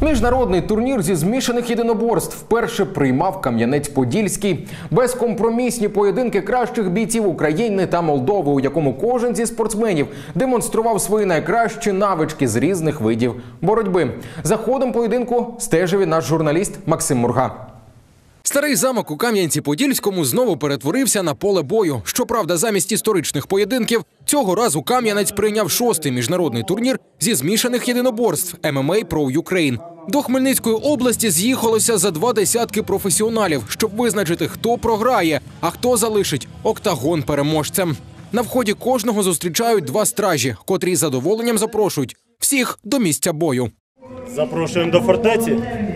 Міжнародний турнір зі змішаних єдиноборств вперше приймав Кам'янець-Подільський. Безкомпромісні поєдинки кращих бійців України та Молдови, у якому кожен зі спортсменів демонстрував свої найкращі навички з різних видів боротьби. За ходом поєдинку стежив і наш журналіст Максим Мурга. Старий замок у Кам'янці-Подільському знову перетворився на поле бою. Щоправда, замість історичних поєдинків, цього разу Кам'янець прийняв 6-й міжнародний турнір зі змішаних єдиноборств MMA Pro Ukraine. До Хмельницької області з'їхалося за 20 професіоналів, щоб визначити, хто програє, а хто залишить октагон переможцем. На вході кожного зустрічають 2 стражі, котрі з задоволенням запрошують всіх до місця бою. Запрошуємо до фортеці.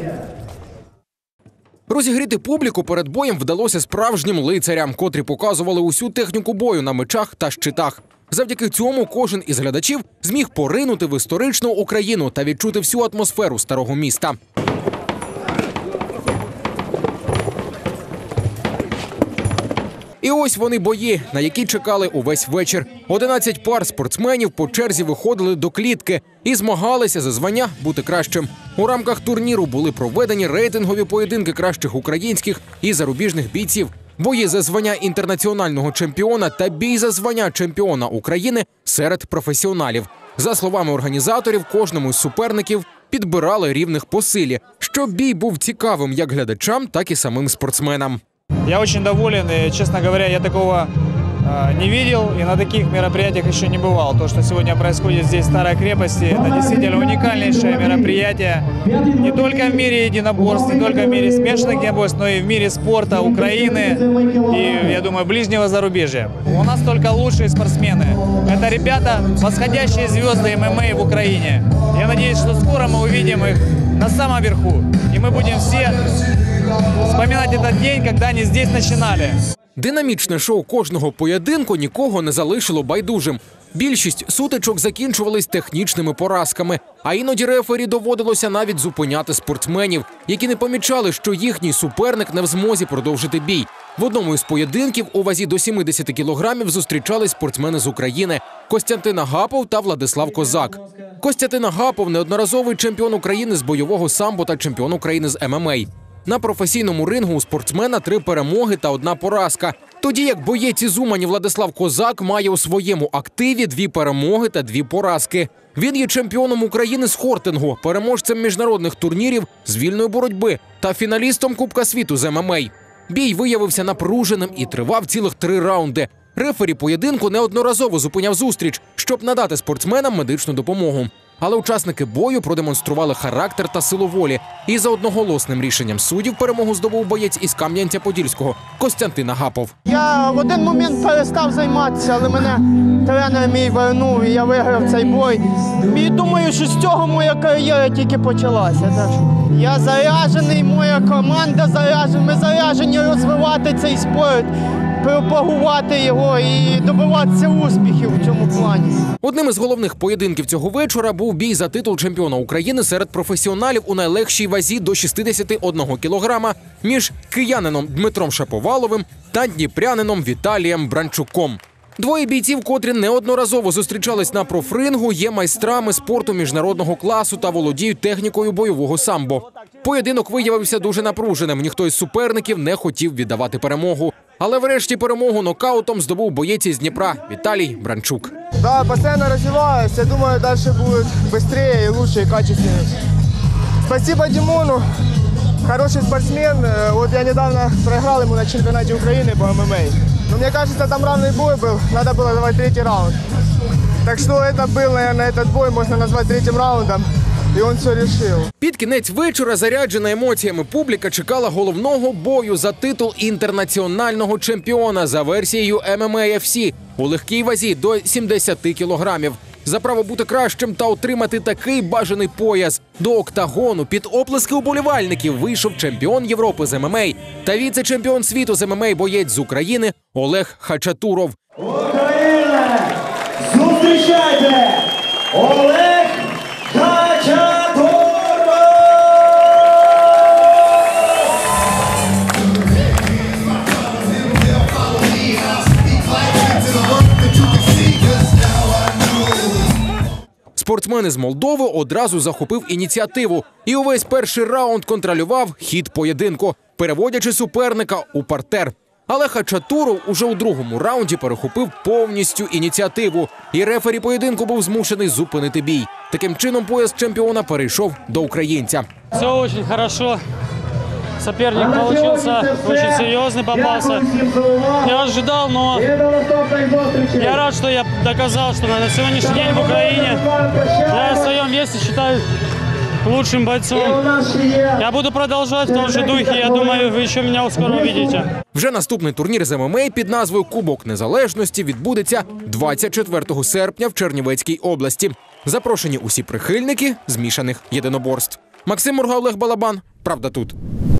Розігріти публіку перед боєм вдалося справжнім лицарям, котрі показували усю техніку бою на мечах та щитах. Завдяки цьому кожен із глядачів зміг поринути в історичну Україну та відчути всю атмосферу старого міста. І ось вони бої, на які чекали увесь вечір. 11 пар спортсменів по черзі виходили до клітки і змагалися за звання бути кращим. У рамках турніру були проведені рейтингові поєдинки кращих українських і зарубіжних бійців, бої за звання інтернаціонального чемпіона та бій за звання чемпіона України серед професіоналів. За словами організаторів, кожному з суперників підбирали рівних по силі, щоб бій був цікавим як глядачам, так і самим спортсменам. Я очень доволен, и, честно говоря, я такого не видел и на таких мероприятиях еще не бывал. То, что сегодня происходит здесь в Старой крепости, это действительно уникальнейшее мероприятие. Не только в мире единоборств, не только в мире смешанных единоборств, но и в мире спорта Украины и, я думаю, ближнего зарубежья. У нас только лучшие спортсмены. Это ребята, восходящие звезды ММА в Украине. Я надеюсь, что скоро мы увидим их на самом верху. И мы будем все вспоминать этот день, когда они здесь начинали. Динамічне шоу кожного поєдинку нікого не залишило байдужим. Більшість сутичок закінчувались технічними поразками, а іноді рефері доводилося навіть зупиняти спортсменів, які не помічали, що їхній суперник не в змозі продовжити бій. В одному із поєдинків у вазі до 70 кілограмів зустрічались спортсмени з України – Костянтин Агапов та Владислав Козак. Костянтин Агапов – неодноразовий чемпіон України з бойового самбо та чемпіон України з ММА. На професійному рингу у спортсмена 3 перемоги та 1 поразка. Тоді як боєць із Умані Владислав Козак має у своєму активі 2 перемоги та 2 поразки. Він є чемпіоном України з хортингу, переможцем міжнародних турнірів з вільної боротьби та фіналістом Кубка світу з ММА. Бій виявився напруженим і тривав цілих 3 раунди. Рефері поєдинку неодноразово зупиняв зустріч, щоб надати спортсменам медичну допомогу. Але учасники бою продемонстрували характер та силу волі. І за одноголосним рішенням суддів перемогу здобув боєць із Кам'янця-Подільського Костянтин Агапов. Я в один момент перестав займатися, але мене тренер мій вернув і я виграв цей бой. І думаю, що з цього моя кар'єра тільки почалася. Я заряджений, моя команда заряджена, ми заряджені розвивати цей спорт, пропагувати його і добиватися успіхів в цьому плані. Одним із головних поєдинків цього вечора був бій за титул чемпіона України серед професіоналів у найлегшій вазі до 61 кілограма між киянином Дмитром Шаповаловим та дніпрянином Віталієм Бранчуком. Двоє бійців, котрі неодноразово зустрічались на профрингу, є майстрами спорту міжнародного класу та володіють технікою бойового самбо. Поєдинок виявився дуже напруженим, ніхто із суперників не хотів віддавати перемогу. Але врешті перемогу нокаутом здобув боєць із Дніпра Віталій Бранчук. Да, постійно розвиваюся, я думаю, далі буде швидше і лучше, і качественніше. Спасибо Димону, хороший спортсмен. Вот я недавно проиграл ему на чемпионате Украины по ММА. Но мне кажется, там равный бой был, надо было давать 3-й раунд. Так что это был, наверное, этот бой можно назвать 3-м раундом. І він все вирішив. Під кінець вечора, заряджена емоціями публіка, чекала головного бою за титул інтернаціонального чемпіона за версією MMA FC у легкій вазі до 70 кілограмів. За право бути кращим та отримати такий бажаний пояс до октагону під оплески уболівальників вийшов чемпіон Європи з ММА та віце-чемпіон світу з ММА боєць з України Олег Хачатуров. Україна! Зустрічайте! Олег Хачатуров! Спортсмени спортсмен із Молдови одразу захопив ініціативу і увесь перший раунд контролював хід поєдинку, переводячи суперника у партер. Але Хачатуров уже у другому раунді перехопив повністю ініціативу, і рефері поєдинку був змушений зупинити бій. Таким чином пояс чемпіона перейшов до українця. Все очень хорошо. Соперник получился очень серьезный, попался. Я ожидал, но я рад, что я доказал, что на сегодняшний день в Украине я в своем весе считаю лучшим бойцом. Я буду продолжать в том же духе, я думаю, вы еще меня скоро увидите. Вже наступний турнір з ММА під назвою «Кубок Незалежності» відбудеться 24 серпня в Чернівецькій області. Запрошені усі прихильники змішаних єдиноборств. Максим Мурга, Олег Балабан. Правда тут.